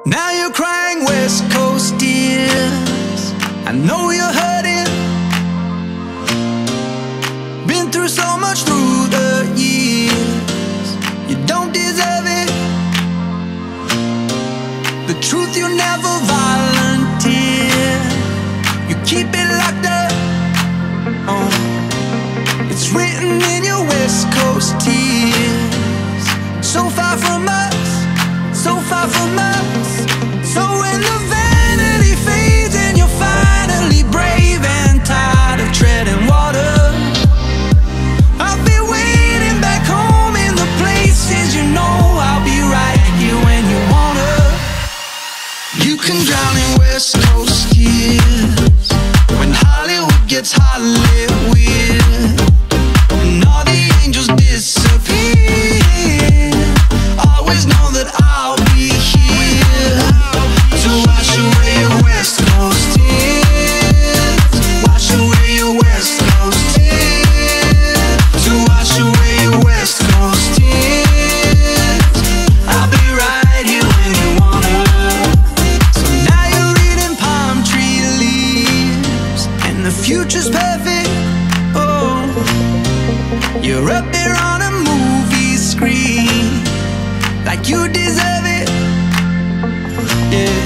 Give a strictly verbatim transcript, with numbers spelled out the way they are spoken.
Now you're crying West Coast tears. I know you're hurting. Been through so much through the years. You don't deserve it. The truth you never volunteer. You keep it locked up. Oh, it's written in your West Coast tears. So far from us, so far from us. So when the vanity fades and you're finally brave and tired of treading water, I'll be waiting back home in the places you know. I'll be right here when you wanna. You can drown in West Coast tears when Hollywood gets Hollywood weird and all the angels disappear. Always know that I'll be here to wash away your West Coast tears. Wash away your West Coast tears. To wash away your West Coast tears. I'll be right here when you wanna. So now you're reading palm tree leaves and the future's perfect. Oh, you're up there on a movie screen like you deserve it. Yeah.